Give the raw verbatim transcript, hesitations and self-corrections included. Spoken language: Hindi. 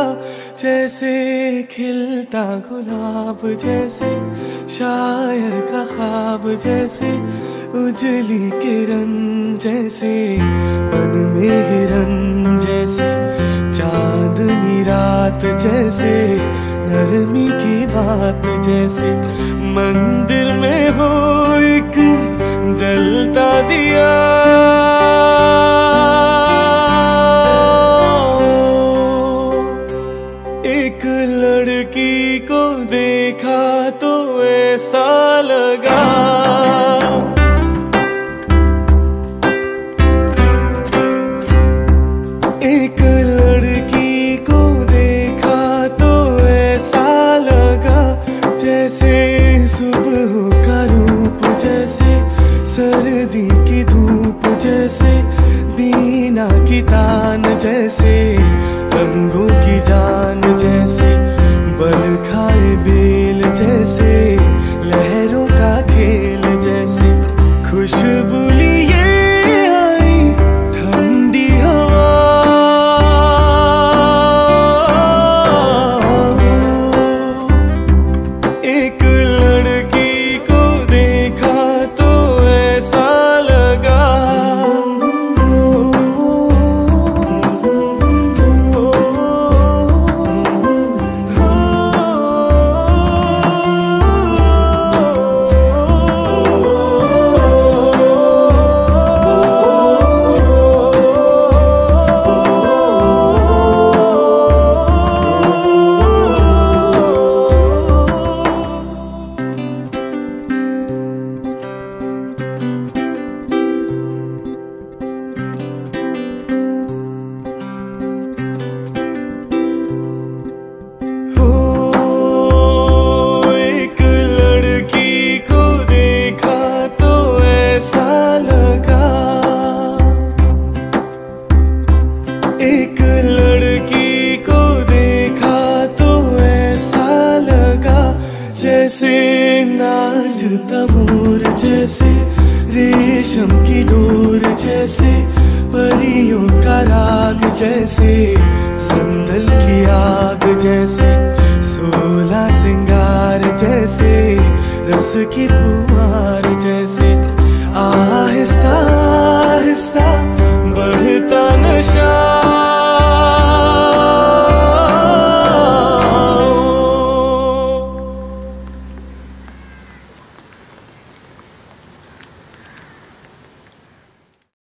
जैसे खिलता गुलाब, जैसे शायर का ख्वाब, जैसे उजली किरण, जैसे मन में हिरन, जैसे चांदनी रात, जैसे नरमी की बात, जैसे मंदिर में हो एक जलता दिया। एक लड़की को देखा तो ऐसा लगा, एक लड़की को देखा तो ऐसा लगा, जैसे सुबह का रूप, जैसे सर्दी की धूप, जैसे बीना की तान, जैसे रंगों की जान, जैसे बल खाए बेल, जैसे लहरों का खेल, जैसे खुशबू लिए आई ठंडी हवा। एक लड़की को देखा तो ऐसा लगा, एक लड़की को देखा तो ऐसा लगा, जैसे नाचता मोर, जैसे रेशम की डोर, जैसे परियों का राग, जैसे संदल की आग, जैसे सोलह सिंगार, जैसे रस की फुहार, जैसे आहिस्ता आहिस्ता बढ़ता नशा।